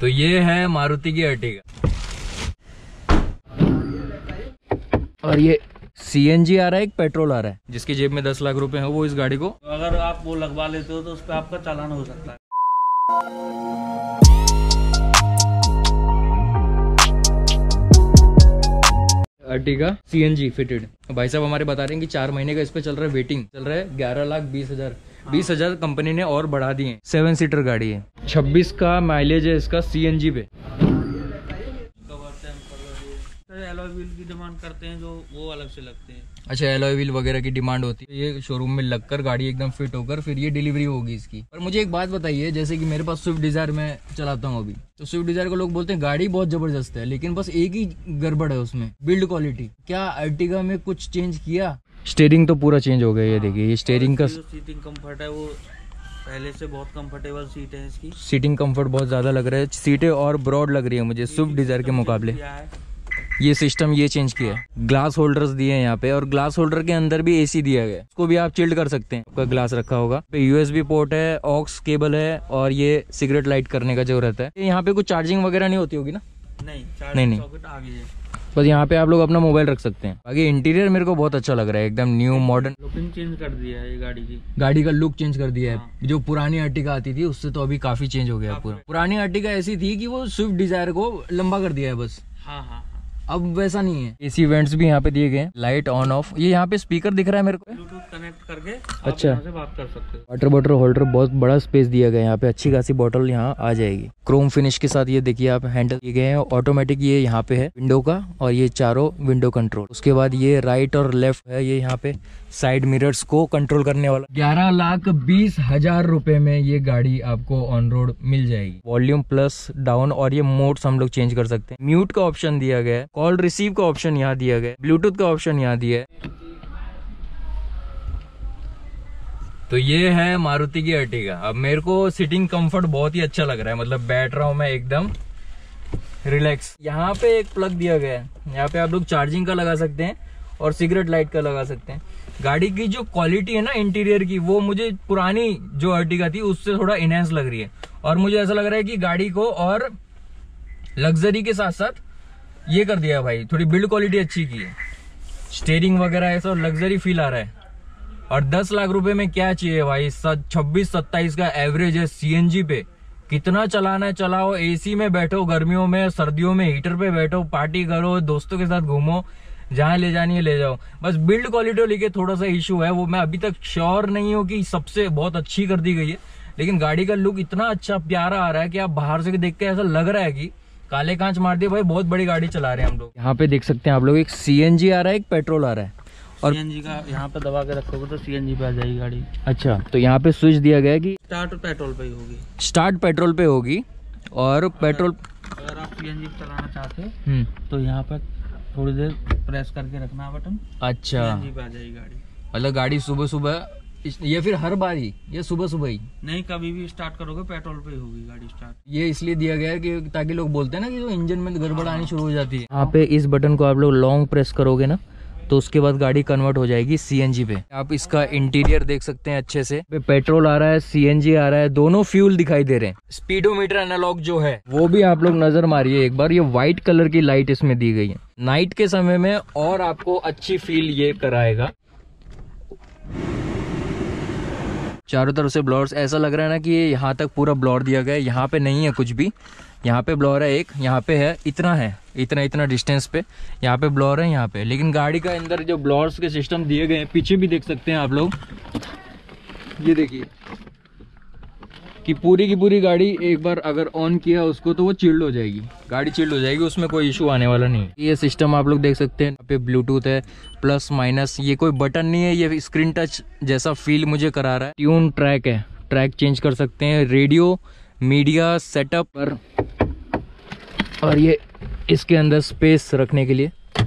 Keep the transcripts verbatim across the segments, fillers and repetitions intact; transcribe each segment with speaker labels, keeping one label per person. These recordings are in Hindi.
Speaker 1: तो ये है मारुति की अर्टिगा और ये सीएनजी आ रहा है, एक पेट्रोल आ रहा है। जिसकी जेब में दस लाख रुपए हो वो इस गाड़ी को,
Speaker 2: अगर आप वो लगवा लेते हो तो उस पर आपका चालान हो सकता है।
Speaker 1: Ertiga CNG fitted. भाई साहब हमारे बता रहे हैं कि चार महीने का इस पे चल रहा है, वेटिंग चल रहा है ग्यारह लाख बीस हजार बीस हजार कंपनी ने और बढ़ा दिए। सेवन सीटर गाड़ी है, छब्बीस का माइलेज है इसका सीएनजी पे।
Speaker 2: एलॉय व्हील की डिमांड करते हैं जो वो अलग से लगते हैं।
Speaker 1: अच्छा, एलॉय व्हील वगैरह की डिमांड होती है। ये शोरूम में लगकर गाड़ी एकदम फिट होकर फिर ये डिलीवरी होगी इसकी। पर मुझे एक बात बताइए, जैसे कि मेरे पास स्विफ्ट डिजायर मैं चलाता हूँ अभी, तो स्विफ्ट डिजायर को लोग बोलते हैं गाड़ी बहुत जबरदस्त है, लेकिन बस एक ही गड़बड़ है उसमें, बिल्ड क्वालिटी। क्या अर्टिगा में कुछ चेंज किया? स्टीयरिंग तो पूरा चेंज हो गया। ये देखिए, ये स्टीयरिंग का
Speaker 2: सीटिंग कंफर्ट है वो पहले से बहुत कंफर्टेबल सीट है इसकी।
Speaker 1: सीटिंग कंफर्ट बहुत ज्यादा लग रहा है, सीटें और ब्रॉड लग रही है मुझे स्विफ्ट डिजायर के मुकाबले। ये सिस्टम ये चेंज किया है, ग्लास होल्डर्स दिए हैं यहाँ पे, और ग्लास होल्डर के अंदर भी एसी दिया गया है, उसको भी आप चिल्ड कर सकते हैं। आपका ग्लास रखा होगा, यूएसबी पोर्ट है, ऑक्स केबल है, और ये सिगरेट लाइट करने का जो रहता है। यहाँ पे कुछ चार्जिंग वगैरह नहीं होती होगी ना?
Speaker 2: नहीं
Speaker 1: नहीं नहीं
Speaker 2: सॉकेट आगे है,
Speaker 1: बस यहाँ पे आप लोग अपना मोबाइल रख सकते हैं। आगे इंटीरियर मेरे को बहुत अच्छा लग रहा है, एकदम न्यू मॉडर्न।
Speaker 2: लुकिंग चेंज कर दिया है ये गाड़ी की,
Speaker 1: गाड़ी का लुक चेंज कर दिया है।
Speaker 2: हाँ।
Speaker 1: जो पुरानी अर्टिगा आती थी उससे तो अभी काफी चेंज हो गया पूरा। पुरानी अर्टिगा ऐसी थी कि वो स्विफ्ट डिजायर को लंबा कर दिया है बस।
Speaker 2: हाँ हाँ,
Speaker 1: अब वैसा नहीं है। एसी वेंट्स भी यहाँ पे दिए गए, लाइट ऑन ऑफ। ये यहाँ पे स्पीकर दिख रहा है मेरे को,
Speaker 2: ब्लूटूथ कनेक्ट करके
Speaker 1: अच्छा
Speaker 2: आप यहाँ से बात कर सकते हो।
Speaker 1: वाटर बॉटल होल्डर बहुत बड़ा स्पेस दिया गया है, यहाँ पे अच्छी खासी बॉटल यहाँ आ जाएगी। क्रोम फिनिश के साथ ये देखिए आप हैंडल दिए गए हैं, ऑटोमेटिक ये यहाँ पे है विंडो का, और ये चारों विंडो कंट्रोल। उसके बाद ये राइट और लेफ्ट है, ये यहाँ पे साइड मिरर्स को कंट्रोल करने वाला। ग्यारह लाख बीस हजार रुपए में ये गाड़ी आपको ऑन रोड मिल जाएगी। वॉल्यूम प्लस डाउन और ये मोड्स हम लोग चेंज कर सकते हैं। म्यूट का ऑप्शन दिया गया है, कॉल रिसीव का ऑप्शन यहाँ दिया गया है, ब्लूटूथ का ऑप्शन यहाँ दिया है। तो ये है मारुति की अर्टिगा। अब मेरे को सीटिंग कंफर्ट बहुत ही अच्छा लग रहा है, मतलब बैठ रहा हूँ मैं एकदम रिलैक्स। यहाँ पे एक प्लग दिया गया है, यहाँ पे आप लोग चार्जिंग का लगा सकते हैं और सिगरेट लाइट का लगा सकते हैं। गाड़ी की जो क्वालिटी है ना इंटीरियर की, वो मुझे पुरानी जो अर्टिगा थी उससे थोड़ा इनहेंस लग रही है, और मुझे ऐसा लग रहा है कि गाड़ी को और लग्जरी के साथ साथ ये कर दिया है भाई, थोड़ी बिल्ड क्वालिटी अच्छी की है। स्टीयरिंग वगैरह ऐसा लग्जरी फील आ रहा है। और दस लाख रुपए में क्या चाहिए भाई, छब्बीस सत्ताईस का एवरेज है सीएनजी पे। कितना चलाना है चलाओ, एसी में बैठो, गर्मियों में सर्दियों में हीटर पे बैठो, पार्टी करो, दोस्तों के साथ घूमो, जहाँ ले जानी है ले जाओ। बस बिल्ड क्वालिटी लेके थोड़ा सा इशू है, वो मैं अभी तक श्योर नहीं हूँ कि सबसे बहुत अच्छी कर दी गई है, लेकिन गाड़ी का लुक इतना अच्छा प्यारा आ रहा है कि आप बाहर से देख के ऐसा लग रहा है कि काले कांच मार दिए भाई, बहुत बड़ी गाड़ी चला रहे हैं हम लोग। यहाँ पे देख सकते हैं आप लोग, एक सीएनजी आ रहा है, एक पेट्रोल आ रहा है। और
Speaker 2: सीएनजी का यहाँ पे दबा के रखोगे तो सीएनजी पे आ जाएगी गाड़ी।
Speaker 1: अच्छा, तो यहाँ पे स्विच दिया गया है कि
Speaker 2: स्टार्ट पेट्रोल पे ही होगी,
Speaker 1: स्टार्ट पेट्रोल पे होगी, और पेट्रोल
Speaker 2: अगर आप सीएनजी चलाना चाहते हैं तो यहाँ पर थोड़ी देर प्रेस करके रखना है बटन।
Speaker 1: अच्छा,
Speaker 2: सीएनजी पे आ जाएगी गाड़ी।
Speaker 1: मतलब गाड़ी सुबह सुबह, ये फिर हर बार ही, ये सुबह सुबह ही
Speaker 2: नहीं, कभी भी स्टार्ट करोगे पेट्रोल पे ही होगी गाड़ी स्टार्ट।
Speaker 1: ये इसलिए दिया गया है कि ताकि लोग बोलते हैं ना कि जो इंजन में गड़बड़ आनी शुरू हो जाती है। यहाँ पे इस बटन को आप लोग लॉन्ग प्रेस करोगे ना, तो उसके बाद गाड़ी कन्वर्ट हो जाएगी सीएनजी पे। आप इसका इंटीरियर देख सकते हैं अच्छे से, पेट्रोल आ रहा है, सीएनजी आ रहा है, दोनों फ्यूल दिखाई दे रहे हैं। स्पीडोमीटर एनालॉग जो है वो भी आप लोग नजर मारिए एक बार, ये व्हाइट कलर की लाइट इसमें दी गई है, नाइट के समय में और आपको अच्छी फील ये कराएगा। चारों तरफ से ब्लॉर्स, ऐसा लग रहा है ना कि ये यहाँ तक पूरा ब्लॉर दिया गया है, यहाँ पे नहीं है कुछ भी। यहाँ पे ब्लॉर है एक, यहाँ पे है, इतना है, इतना इतना डिस्टेंस पे यहाँ पे ब्लॉर है यहाँ पे। लेकिन गाड़ी का अंदर जो ब्लॉर्स के सिस्टम दिए गए हैं, पीछे भी देख सकते हैं आप लोग, ये देखिए कि पूरी की पूरी गाड़ी एक बार अगर ऑन किया उसको तो वो चिल्ड हो जाएगी, गाड़ी चिल्ड हो जाएगी, उसमें कोई इशू आने वाला नहीं है। ये सिस्टम आप लोग देख सकते हैं, यहाँ पे ब्लूटूथ है, प्लस माइनस, ये कोई बटन नहीं है, ये स्क्रीन टच जैसा फील मुझे करा रहा है। ट्यून ट्रैक है, ट्रैक चेंज कर सकते हैं, रेडियो मीडिया सेटअप पर, और ये इसके अंदर स्पेस रखने के लिए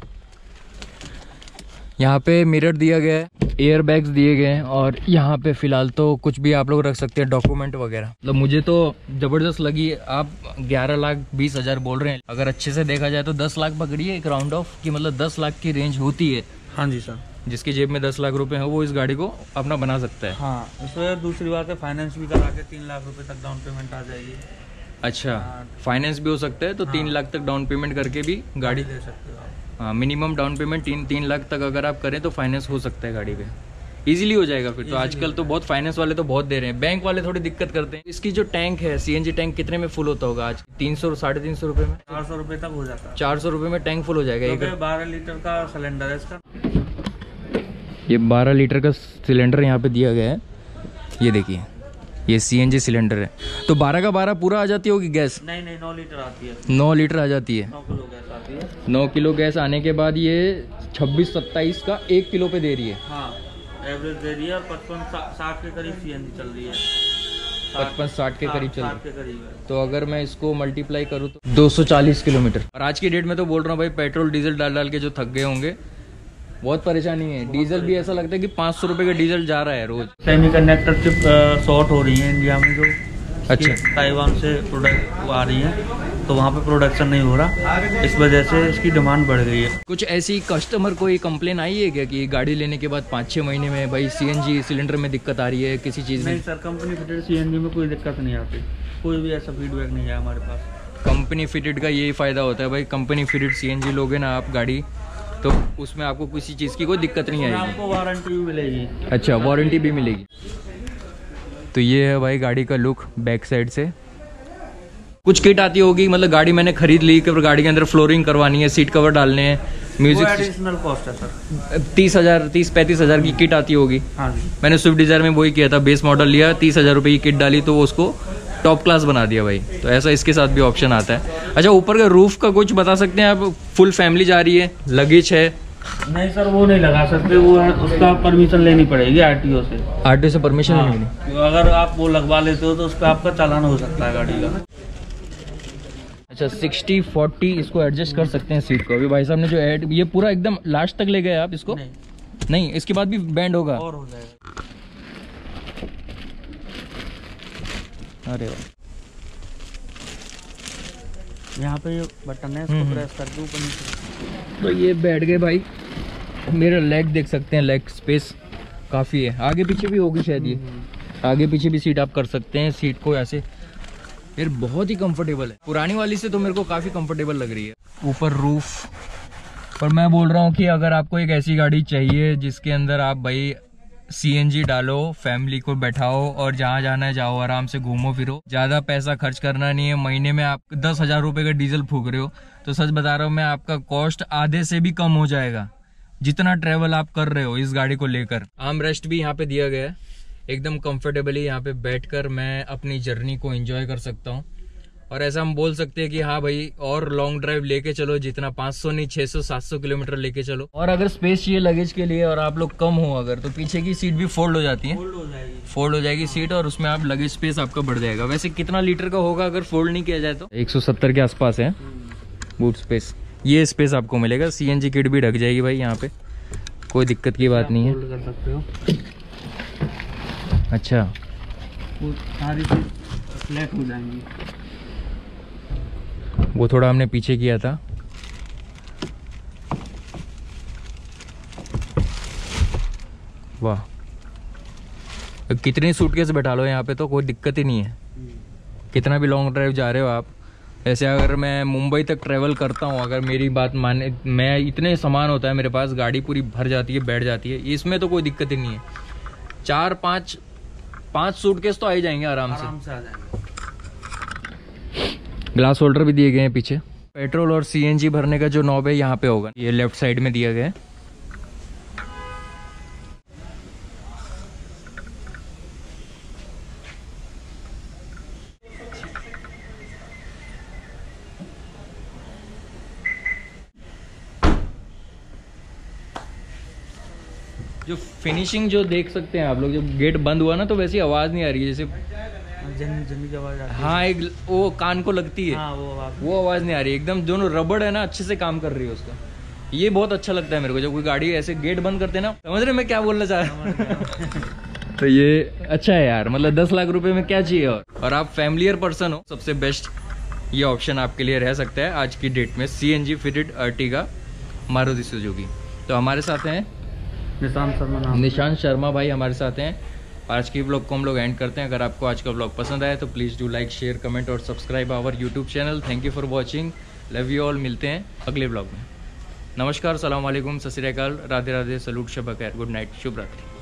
Speaker 1: यहाँ पे मिरर दिया गया है, एयर बैग्स दिए गए हैं, और यहाँ पे फिलहाल तो कुछ भी आप लोग रख सकते हैं, डॉक्यूमेंट वगैरह। मतलब मुझे तो जबरदस्त लगी। आप ग्यारह लाख बीस हजार बोल रहे हैं, अगर अच्छे से देखा जाए तो दस लाख पकड़िए एक राउंड ऑफ की, मतलब दस लाख की रेंज होती है।
Speaker 2: हाँ जी सर,
Speaker 1: जिसकी जेब में दस लाख रुपए हो वो इस गाड़ी को अपना बना सकता है।
Speaker 2: हाँ, इसमें दूसरी बात है फाइनेंस भी करा के तीन लाख रुपए तक डाउन पेमेंट आ जाएगी।
Speaker 1: अच्छा, फाइनेंस भी हो सकता है तो
Speaker 2: हाँ।
Speaker 1: तीन लाख तक डाउन पेमेंट करके भी गाड़ी
Speaker 2: ले सकते हो आप।
Speaker 1: हाँ, मिनिमम डाउन पेमेंट तीन तीन लाख तक अगर आप करें तो फाइनेंस हो सकता है गाड़ी पे, इजीली हो जाएगा फिर तो। आजकल तो बहुत फाइनेंस वाले तो बहुत दे रहे हैं, बैंक वाले थोड़ी दिक्कत करते हैं। इसकी जो टैंक है सीएनजी टैंक कितने में फुल होता होगा आज? तीन सौ साढ़े तीन सौ रुपये में,
Speaker 2: चार सौ रुपये तक हो जाता है।
Speaker 1: चार सौ रुपये में टैंक फुल हो जाएगा एक।
Speaker 2: बारह लीटर का सिलेंडर है इसका।
Speaker 1: ये बारह लीटर का सिलेंडर यहाँ पे दिया गया है, ये देखिए ये सीएनजी सिलेंडर है। तो बारह का बारह पूरा आ जाती होगी गैस?
Speaker 2: नहीं नहीं, नौ लीटर आती है।
Speaker 1: नौ लीटर आ जाती है,
Speaker 2: नौ किलो गैस आती है।
Speaker 1: नौ किलो गैस आने के बाद ये छब्बीस सत्ताईस का एक किलो पे दे रही है।
Speaker 2: हाँ, एवरेज दे रही है और पचपन साठ के करीब सीएनजी चल रही है।
Speaker 1: पचपन साठ के करीब चल रही
Speaker 2: के करीब है।
Speaker 1: तो अगर मैं इसको मल्टीप्लाई करूँ तो दो सौ चालीस किलोमीटर। और आज की डेट में तो बोल रहा हूँ भाई, पेट्रोल डीजल डाल डाल के जो थक गए होंगे, बहुत परेशानी है। डीजल भी ऐसा लगता है कि पाँच सौ रुपये का डीजल जा रहा है रोज।
Speaker 2: सेमी कंडक्टर चिप शॉर्ट हो रही है इंडिया में, जो
Speaker 1: अच्छा,
Speaker 2: ताइवान से प्रोडक्ट आ रही है, तो वहाँ पे प्रोडक्शन नहीं हो रहा, इस वजह से इसकी डिमांड बढ़ गई है।
Speaker 1: कुछ ऐसी कस्टमर को ये कंप्लेन आई है क्या कि गाड़ी लेने के बाद पाँच छः महीने में भाई सीएनजी सिलेंडर में दिक्कत आ रही है किसी चीज़ में?
Speaker 2: नहीं सर, कंपनी फिटेड सीएनजी में कोई दिक्कत नहीं आती, कोई भी ऐसा फीडबैक नहीं है हमारे पास।
Speaker 1: कंपनी फिटेड का यही फ़ायदा होता है भाई, कंपनी फिटेड सीएनजी लोगे ना आप गाड़ी, तो उसमें आपको किसी चीज़ की कोई दिक्कत नहीं आएगी।
Speaker 2: आपको वारंटी भी मिलेगी।
Speaker 1: अच्छा, वारंटी भी मिलेगी। तो ये है भाई गाड़ी का लुक बैक साइड से। कुछ किट आती होगी, मतलब गाड़ी मैंने खरीद ली कि गाड़ी के अंदर फ्लोरिंग करवानी है, सीट कवर डालने हैं, म्यूजिक,
Speaker 2: एडिशनल कॉस्ट है सर।
Speaker 1: तीस हजार तीस पैंतीस हजार की किट आती होगी।
Speaker 2: हाँ जी,
Speaker 1: मैंने स्विफ्ट डिजायर में वही किया था, बेस मॉडल लिया, तीस हजार रुपये की किट डाली तो वो उसको टॉप क्लास बना दिया भाई। तो ऐसा इसके साथ भी ऑप्शन आता है। अच्छा, ऊपर का रूफ का कुछ बता सकते हैं आप? फुल फैमिली जा रही है, लगेज है?
Speaker 2: नहीं सर, वो नहीं लगा सकते, वो है उसका परमिशन लेनी पड़ेगी आरटीओ से।
Speaker 1: आरटीओ से परमिशन
Speaker 2: हाँ,
Speaker 1: लेनी?
Speaker 2: अगर आप वो लगवा लेते हो तो उस पर आपका चालान हो सकता है गाड़ी का।
Speaker 1: अच्छा, सिक्सटी फोर्टी इसको एडजस्ट कर सकते हैं सीट को। अभी भाई साहब ने जो ऐड, ये पूरा एकदम लास्ट तक ले गए आप इसको?
Speaker 2: नहीं,
Speaker 1: नहीं, इसके बाद भी बैंड होगा?
Speaker 2: और हो जाएगा।
Speaker 1: अरे वाह,
Speaker 2: यहाँ पे ये बटन है, इसको प्रेस करके ऊपर नीचे।
Speaker 1: तो ये बैठ गए भाई। मेरा लेग देख सकते हैं, लेग स्पेस काफ़ी है। आगे पीछे भी होगी शायद, ये आगे पीछे भी सीट आप कर सकते हैं। सीट को ऐसे यार बहुत ही कंफर्टेबल है, पुरानी वाली से तो मेरे को काफ़ी कंफर्टेबल लग रही है। ऊपर रूफ, पर मैं बोल रहा हूँ कि अगर आपको एक ऐसी गाड़ी चाहिए जिसके अंदर आप भाई सीएनजी डालो, फैमिली को बैठाओ और जहाँ जाना है जाओ, आराम से घूमो फिरो, ज्यादा पैसा खर्च करना नहीं है, महीने में आप दस हजार रुपए का डीजल फूक रहे हो, तो सच बता रहा हूँ मैं, आपका कॉस्ट आधे से भी कम हो जाएगा जितना ट्रेवल आप कर रहे हो इस गाड़ी को लेकर। आर्म रेस्ट भी यहाँ पे दिया गया है, एकदम कंफर्टेबली यहाँ पे बैठकर मैं अपनी जर्नी को एंजॉय कर सकता हूँ। और ऐसा हम बोल सकते हैं कि हाँ भाई, और लॉन्ग ड्राइव लेके चलो, जितना पाँच सौ नहीं छह सौ सात सौ किलोमीटर लेके चलो। और अगर स्पेस चाहिए लगेज के लिए और आप लोग कम हो अगर, तो पीछे की सीट भी फोल्ड हो जाती है,
Speaker 2: फोल्ड हो जाएगी,
Speaker 1: फोल्ड हो जाएगी सीट, और उसमें आप लगेज स्पेस आपका बढ़ जाएगा। वैसे कितना लीटर का होगा अगर फोल्ड नहीं किया जाए तो? एक सौ सत्तर के आसपास है बूट स्पेस। ये स्पेस आपको मिलेगा, सीएनजी किट भी ढक जाएगी भाई यहाँ पे, कोई दिक्कत की बात नहीं है।
Speaker 2: फोल्ड कर सकते हो।
Speaker 1: अच्छा,
Speaker 2: वो सारी चीज फ्लैट हो जाएंगी।
Speaker 1: वो थोड़ा हमने पीछे किया था। वाह, कितने सूटकेस बैठा लो यहाँ पे तो कोई दिक्कत ही नहीं है। कितना भी लॉन्ग ड्राइव जा रहे हो आप, ऐसे अगर मैं मुंबई तक ट्रैवल करता हूँ, अगर मेरी बात माने, मैं इतने सामान होता है मेरे पास, गाड़ी पूरी भर जाती है, बैठ जाती है, इसमें तो कोई दिक्कत ही नहीं है। चार पाँच पाँच सूटकेस तो आ ही जाएंगे आराम से,
Speaker 2: आराम से आ जाएंगे।
Speaker 1: ग्लास होल्डर भी दिए गए हैं पीछे। पेट्रोल और सीएनजी भरने का जो नॉब है यहाँ पे होगा, ये लेफ्ट साइड में दिया गया है। जो फिनिशिंग जो देख सकते हैं आप लोग, जब गेट बंद हुआ ना तो वैसी आवाज़ नहीं आ रही है जैसे
Speaker 2: जन जन की आवाज आती है।
Speaker 1: हाँ, एक वो कान को लगती है,
Speaker 2: हाँ, वो आवाज
Speaker 1: वो आवाज़ नहीं आ रही। एकदम दोनों रबड़ है ना, अच्छे से काम कर रही है उसका। ये बहुत अच्छा लगता है मेरे को, जब कोई गाड़ी ऐसे गेट बंद करते हैं ना। समझ रहे मैं क्या बोलना चाह रहा हूँ? तो ये अच्छा है यार, मतलब दस लाख रुपए में क्या चाहिए। और और आप फैमिलियर पर्सन हो, सबसे बेस्ट ये ऑप्शन आपके लिए रह सकता है आज की डेट में, CNG fitted Ertiga Maruti Suzuki. तो हमारे साथ हैं
Speaker 2: निशांत शर्मा नाम।
Speaker 1: निशांत शर्मा भाई हमारे साथ हैं, आज की ब्लॉग को हम लोग एंड करते हैं। अगर आपको आज का ब्लॉग पसंद आया तो please do like share comment और subscribe our YouTube channel. Thank you for watching, love you all. मिलते हैं अगले ब्लॉग में। नमस्कार, सलाम वालेकुम, सत श्री अकाल, राधे राधे, सलूट, शब खैर, गुड नाइट, शुभ रात्रि।